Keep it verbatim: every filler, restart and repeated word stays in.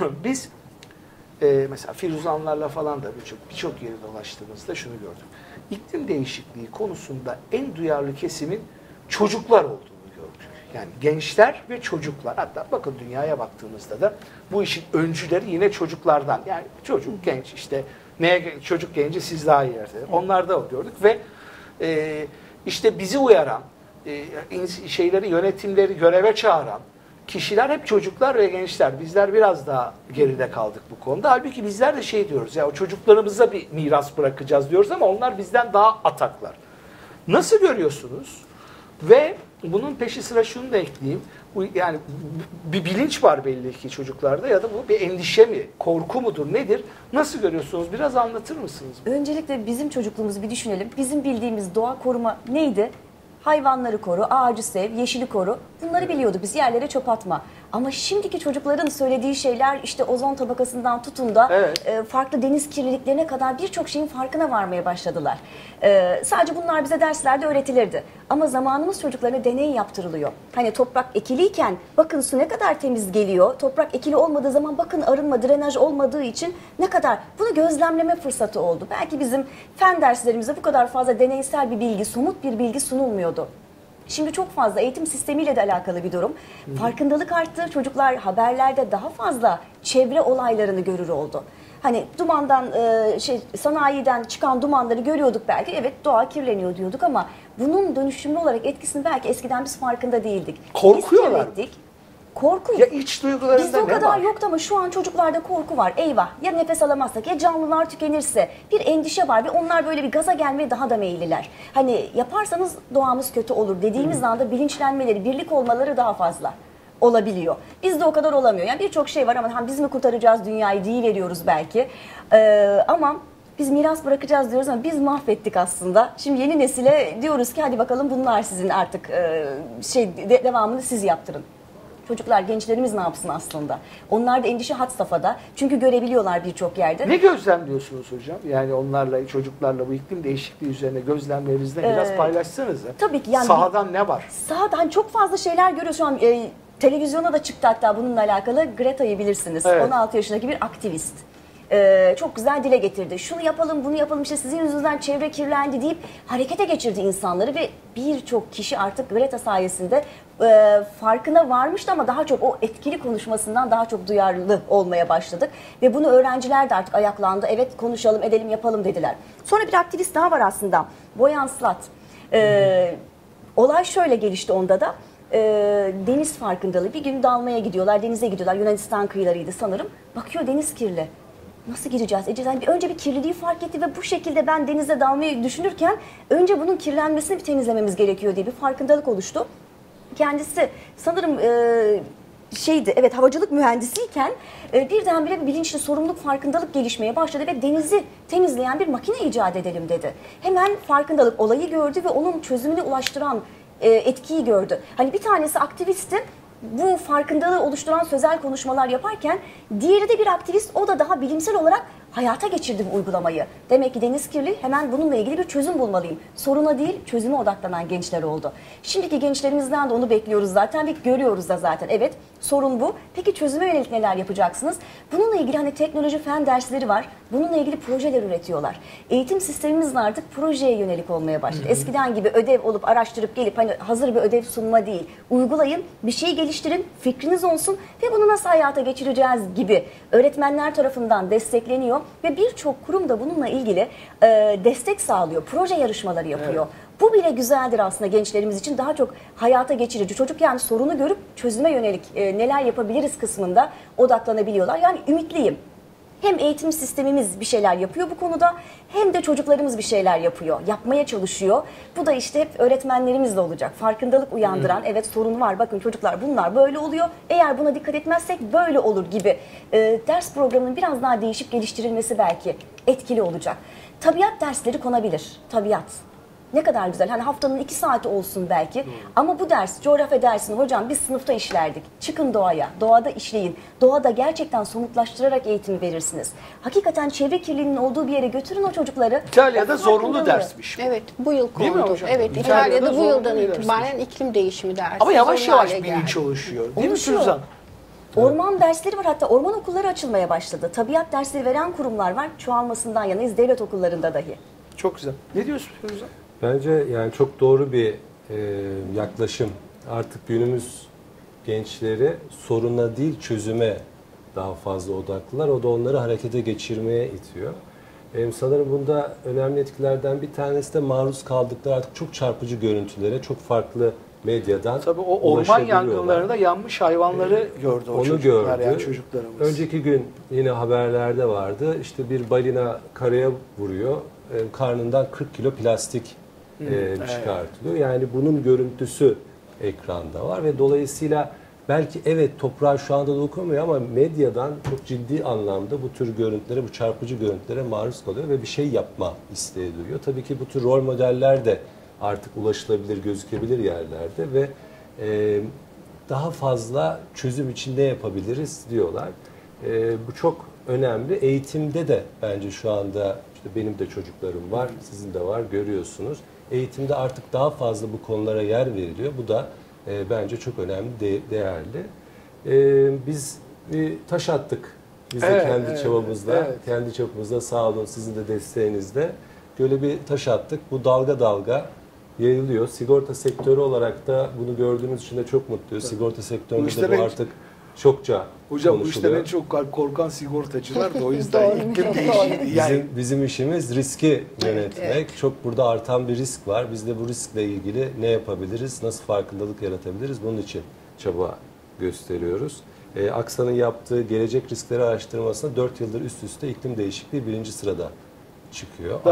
Biz e, mesela Firuzanlarla falan da birçok birçok yeri dolaştığımızda şunu gördük. İklim değişikliği konusunda en duyarlı kesimin çocuklar olduğunu gördük. Yani gençler ve çocuklar. Hatta bakın dünyaya baktığımızda da bu işin öncüleri yine çocuklardan. Yani çocuk, genç işte neye çocuk genci siz daha iyi yersiniz. Onlarda o gördük ve e, işte bizi uyaran, e, şeyleri yönetimleri göreve çağıran kişiler hep çocuklar ve gençler. Bizler biraz daha geride kaldık bu konuda. Halbuki bizler de şey diyoruz ya o çocuklarımıza bir miras bırakacağız diyoruz ama onlar bizden daha ataklar. Nasıl görüyorsunuz? Ve bunun peşi sıra şunu da ekleyeyim. Bu, yani bir bilinç var belli ki çocuklarda ya da bu bir endişe mi, korku mudur, nedir? Nasıl görüyorsunuz? Biraz anlatır mısınız? Öncelikle bizim çocukluğumuzu bir düşünelim. Bizim bildiğimiz doğa koruma neydi? Hayvanları koru, ağacı sev, yeşili koru. Bunları biliyorduk biz, yerlere çöp atma. Ama şimdiki çocukların söylediği şeyler işte ozon tabakasından tutun da evet. e, farklı deniz kirliliklerine kadar birçok şeyin farkına varmaya başladılar. E, sadece bunlar bize derslerde öğretilirdi. Ama zamanımız çocuklarına deney yaptırılıyor. Hani toprak ekiliyken bakın su ne kadar temiz geliyor. Toprak ekili olmadığı zaman bakın arınma, drenaj olmadığı için ne kadar bunu gözlemleme fırsatı oldu. Belki bizim fen derslerimizde bu kadar fazla deneysel bir bilgi, somut bir bilgi sunulmuyordu. Şimdi çok fazla eğitim sistemiyle de alakalı bir durum. Hı-hı. Farkındalık arttı. Çocuklar haberlerde daha fazla çevre olaylarını görür oldu. Hani dumandan, şey, sanayiden çıkan dumanları görüyorduk belki. Evet doğa kirleniyor diyorduk ama bunun dönüşümlü olarak etkisini belki eskiden biz farkında değildik. Korkuyorlar. Korku. Ya iç duygularında bizde o ne kadar var? Yoktu ama şu an çocuklarda korku var. Eyvah ya nefes alamazsak ya canlılar tükenirse bir endişe var ve onlar böyle bir gaza gelmeye daha da meyilliler. Hani yaparsanız doğamız kötü olur dediğimiz hmm. anda bilinçlenmeleri, birlik olmaları daha fazla olabiliyor. Bizde o kadar olamıyor. Yani birçok şey var ama biz mi kurtaracağız dünyayı diye veriyoruz belki. Ee, ama biz miras bırakacağız diyoruz ama biz mahvettik aslında. Şimdi yeni nesile diyoruz ki hadi bakalım bunlar sizin artık e, şey de, devamını siz yaptırın. Çocuklar, gençlerimiz ne yapsın aslında? Onlar da endişe had safhada. Çünkü görebiliyorlar birçok yerde. Ne gözlemliyorsunuz hocam? Yani onlarla, çocuklarla bu iklim değişikliği üzerine gözlemlerinizde ee, biraz paylaşsanız. Tabii ki. Yani sahadan ne var? Sahadan çok fazla şeyler görüyoruz. Şu an e, televizyona da çıktı hatta bununla alakalı. Greta'yı bilirsiniz. Evet. on altı yaşındaki bir aktivist. Ee, çok güzel dile getirdi. Şunu yapalım, bunu yapalım, işte sizin yüzünüzden çevre kirlendi deyip harekete geçirdi insanları ve birçok kişi artık Greta sayesinde e, farkına varmıştı ama daha çok o etkili konuşmasından daha çok duyarlı olmaya başladık. Ve bunu öğrenciler de artık ayaklandı. Evet konuşalım, edelim, yapalım dediler. Sonra bir aktivist daha var aslında. Boyan Slat. Ee, olay şöyle gelişti onda da. E, deniz farkındalığı. Bir gün dalmaya gidiyorlar, denize gidiyorlar. Yunanistan kıyılarıydı sanırım. Bakıyor deniz kirli. Nasıl gireceğiz? Edeceğiz. Yani önce bir kirliliği fark etti ve bu şekilde ben denize dalmayı düşünürken önce bunun kirlenmesini bir temizlememiz gerekiyor diye bir farkındalık oluştu. Kendisi sanırım e, şeydi, evet havacılık mühendisiyken e, birdenbire bir bilinçli sorumluluk, farkındalık gelişmeye başladı ve denizi temizleyen bir makine icat edelim dedi. Hemen farkındalık olayı gördü ve onun çözümüne ulaştıran e, etkiyi gördü. Hani bir tanesi aktivistin. Bu farkındalığı oluşturan sözel konuşmalar yaparken diğeri de bir aktivist, o da daha bilimsel olarak hayata geçirdi bu uygulamayı. Demek ki deniz kirli, hemen bununla ilgili bir çözüm bulmalıyım. Soruna değil çözüme odaklanan gençler oldu. Şimdiki gençlerimizden de onu bekliyoruz zaten ve görüyoruz da zaten. Evet sorun bu. Peki çözüme yönelik neler yapacaksınız? Bununla ilgili hani teknoloji fen dersleri var. Bununla ilgili projeler üretiyorlar. Eğitim sistemimiz artık projeye yönelik olmaya başladı. Hı hı. Eskiden gibi ödev olup araştırıp gelip hani hazır bir ödev sunma değil. Uygulayın, bir şey geliştirin, fikriniz olsun ve bunu nasıl hayata geçireceğiz gibi öğretmenler tarafından destekleniyor. Ve birçok kurum da bununla ilgili e, destek sağlıyor. Proje yarışmaları yapıyor. Evet. Bu bile güzeldir aslında gençlerimiz için. Daha çok hayata geçirici. Çocuk yani sorunu görüp çözüme yönelik e, neler yapabiliriz kısmında odaklanabiliyorlar. Yani ümitliyim. Hem eğitim sistemimiz bir şeyler yapıyor bu konuda hem de çocuklarımız bir şeyler yapıyor. Yapmaya çalışıyor. Bu da işte hep öğretmenlerimizle olacak. Farkındalık uyandıran, hmm. evet sorun var bakın çocuklar bunlar böyle oluyor. Eğer buna dikkat etmezsek böyle olur gibi e, ders programının biraz daha değişip geliştirilmesi belki etkili olacak. Tabiat dersleri konabilir. Tabiat. Ne kadar güzel. Hani haftanın iki saati olsun belki. Hmm. Ama bu ders, coğrafya dersini hocam biz sınıfta işlerdik. Çıkın doğaya, doğada işleyin. Doğada gerçekten somutlaştırarak eğitimi verirsiniz. Hakikaten çevre kirliliğinin olduğu bir yere götürün o çocukları. İtalya'da zorunlu dersmiş. Evet, bu yıl kondu. Evet, İtalya'da, İtalya'da bu yıldan itibaren iklim değişimi dersi. Ama yavaş yavaş bilinç oluşuyor. Değil mi Suzan? Orman dersleri var, hatta orman okulları açılmaya başladı. Tabiat dersleri veren kurumlar var. Çoğalmasından yanayız devlet okullarında dahi. Çok güzel. Ne diyorsun Firuze? Bence yani çok doğru bir e, yaklaşım. Artık günümüz gençleri soruna değil çözüme daha fazla odaklılar. O da onları harekete geçirmeye itiyor. E, sanırım bunda önemli etkilerden bir tanesi de maruz kaldıkları artık çok çarpıcı görüntülere, çok farklı medyadan Tabii o orman yangınlarında yanmış hayvanları gördü o Onu çocuklar, gördü. yani çocuklarımız. Önceki gün yine haberlerde vardı. İşte bir balina karaya vuruyor. E, karnından kırk kilo plastik e, çıkartılıyor. Yani bunun görüntüsü ekranda var ve dolayısıyla belki evet toprağa şu anda dokunmuyor ama medyadan çok ciddi anlamda bu tür görüntülere, bu çarpıcı görüntülere maruz kalıyor ve bir şey yapma isteği duyuyor. Tabii ki bu tür rol modeller de artık ulaşılabilir, gözükebilir yerlerde ve e, daha fazla çözüm için ne yapabiliriz diyorlar. E, bu çok önemli. Eğitimde de bence şu anda işte benim de çocuklarım var, sizin de var, görüyorsunuz. Eğitimde artık daha fazla bu konulara yer veriliyor. Bu da e, bence çok önemli, de, değerli. E, biz bir taş attık. Biz de Evet, kendi evet, çabamızla, evet. kendi çapımızda sağ olun sizin de desteğinizle böyle bir taş attık. Bu dalga dalga yayılıyor. Sigorta sektörü olarak da bunu gördüğümüz için de çok mutluyuz. Sigorta sektöründe işte de bu ben- artık çokça Hocam bu konuşuluyor. işten en çok korkan sigortacılar da o yüzden Doğru. iklim Doğru. değişikliği. Yani Bizim, bizim işimiz riski yönetmek. Çok burada artan bir risk var. Biz de bu riskle ilgili ne yapabiliriz, nasıl farkındalık yaratabiliriz bunun için çaba gösteriyoruz. Ee, Aksa'nın yaptığı gelecek riskleri araştırmasında dört yıldır üst üste iklim değişikliği birinci sırada çıkıyor.